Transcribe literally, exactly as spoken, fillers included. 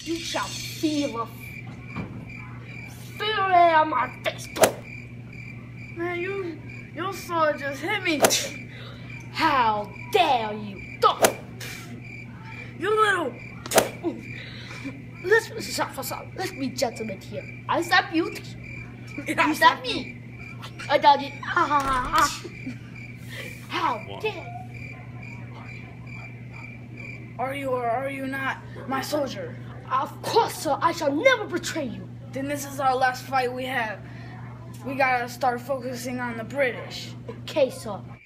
You shall feel a feel it on my face. Man, you, your sword just hit me. How dare you? You little. Let's stop, stop. Let's be gentlemen here. I slap you. You slap me. I dodge it. Ha ha ha ha. How dare? Are you or are you not my soldier? Of course, sir. I shall never betray you. Then this is our last fight we have. We gotta start focusing on the British. Okay, sir.